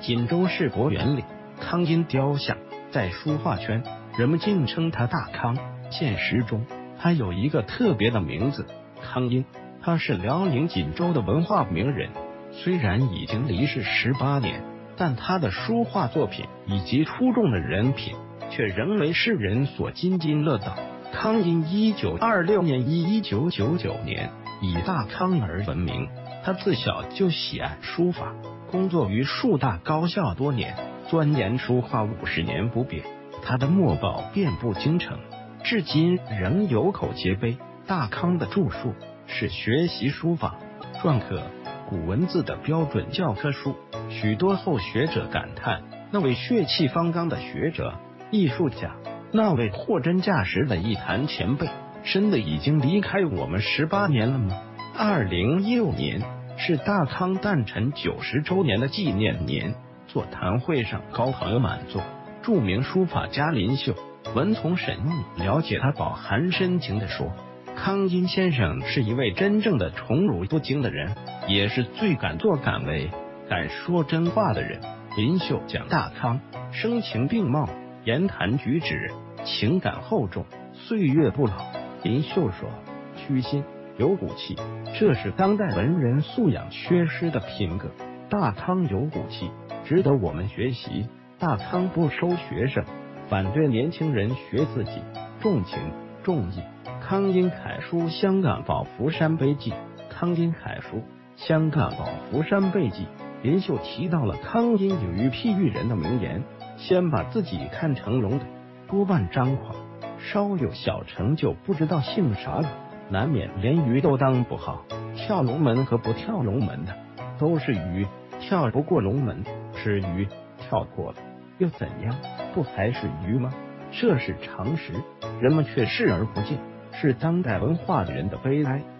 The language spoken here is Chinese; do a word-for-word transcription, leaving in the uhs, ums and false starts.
锦州市博园里，康因雕像，在书画圈，人们竟称他大康。现实中，他有一个特别的名字——康因。他是辽宁锦州的文化名人，虽然已经离世十八年，但他的书画作品以及出众的人品，却仍为世人所津津乐道。康因一九二六年一一九九九年以大康而闻名。他自小就喜爱书法，工作于树大高校多年，钻研书画五十年不变。他的墨宝遍布京城，至今仍有口皆碑。大康的著述是学习书法、篆刻、古文字的标准教科书。许多后学者感叹，那位血气方刚的学者、艺术家，那位货真价实的一坛前辈，真的已经离开我们十八年了吗？二零一六年是大康诞辰九十周年的纪念年，座谈会上高朋满座，著名书法家林秀闻从审议，了解他饱含深情地说，康因先生是一位真正的宠辱不惊的人，也是最敢作敢为、敢说真话的人。林秀讲大康声情并茂，言谈举止情感厚重，岁月不老。林秀说，虚心有骨气，这是当代文人素养缺失的品格。大康有骨气，值得我们学习。大康不收学生，反对年轻人学自己，重情重义。康因楷书《香港宝福山碑记》，康因楷书《香港宝福山碑记》。林秀提到了康因有一譬喻人的名言：先把自己看成龙的，多半张狂；稍有小成就，不知道姓啥了，难免连鱼都当不好。跳龙门和不跳龙门的都是鱼，跳不过龙门是鱼，跳过了又怎样？不还是鱼吗？这是常识，人们却视而不见，是当代文化人的悲哀。